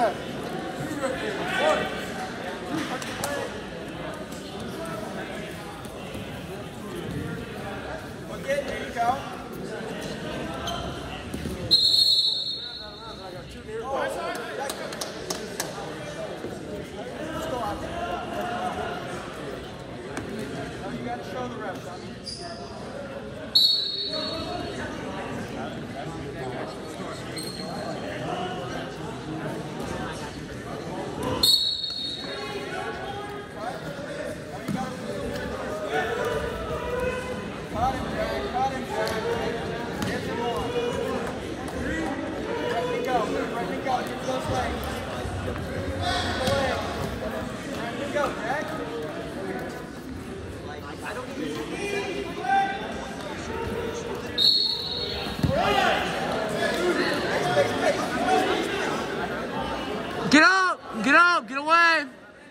Get up! Get up! Get away!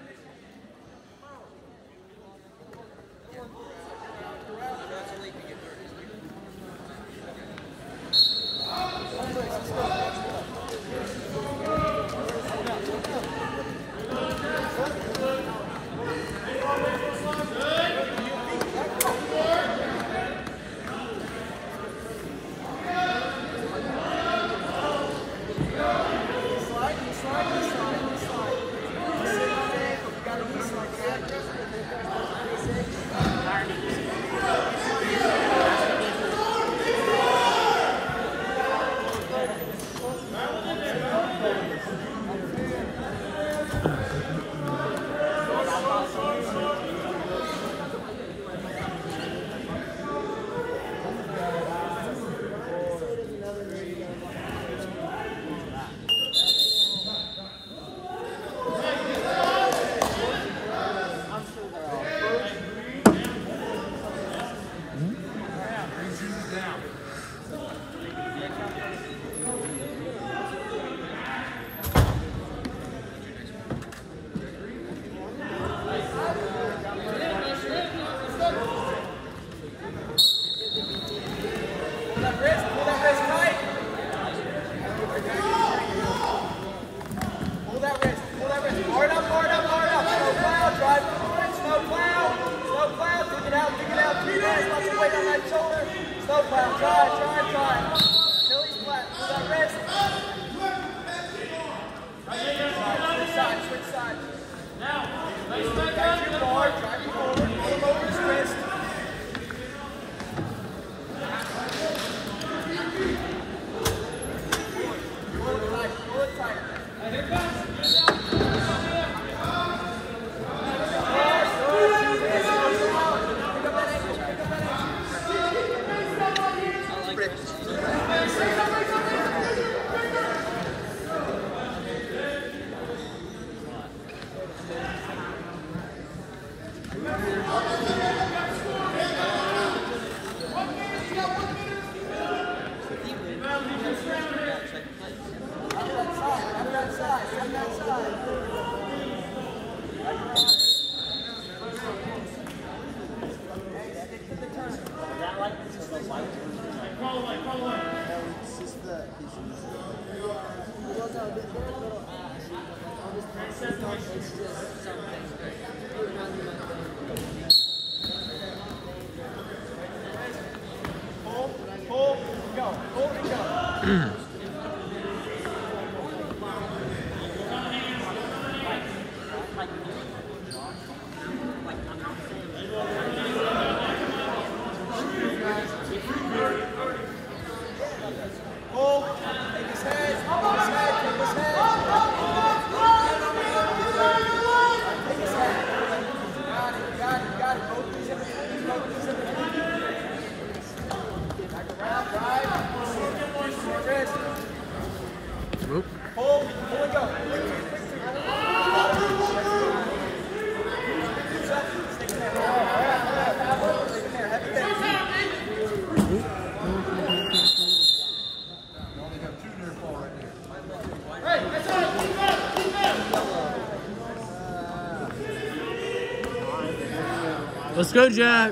Let's go, Jack.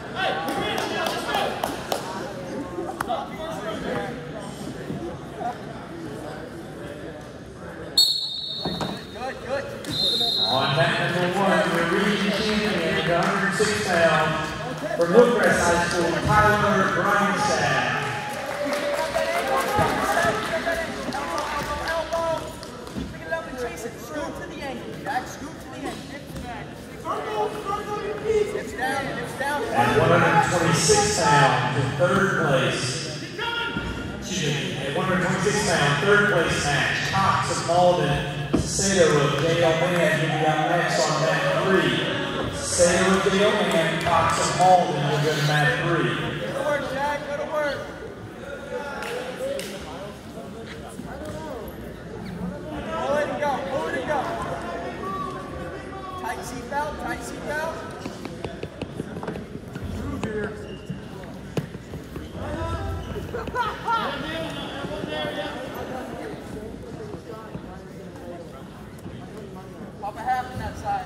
106 pounds, from Hillcrest High School, Tyler Grindstaff. Scoot to the ankle, Jack. Scoot to the ankle. Hips down, hips down. At 126 pounds, in third place. Excuse me, at 126 pounds, third place match. Cox of Malden, Sato of Dale Mann, you'll be up next on mat 3. Sato of Dale Mann, Cox of Malden, will go to mat 3. Go to work, Jack. Go to work. Pull it and go. Pull it and go. Tight seatbelt. Tight seatbelt. Move here. Pop a half on that side.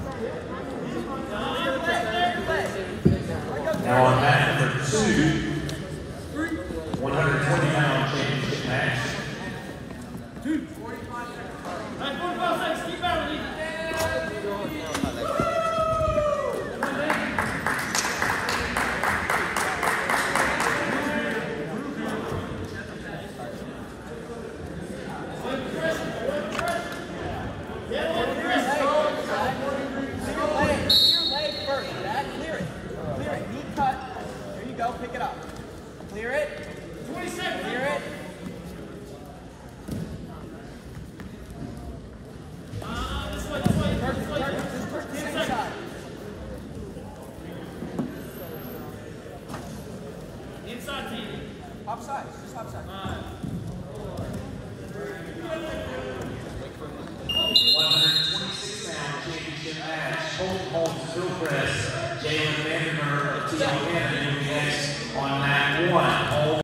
Now on mat number 2, 120-pound championship match. 45 seconds. Keep out, Lee. Pick it up. Clear it. 20 seconds. Clear it. This way. Inside. Inside TV. Hop side. Just hop side. 126-pound championship match. Colton Holmes, Hillcrest, Jalen Vandermeer of Teal Canada, next on mat 1.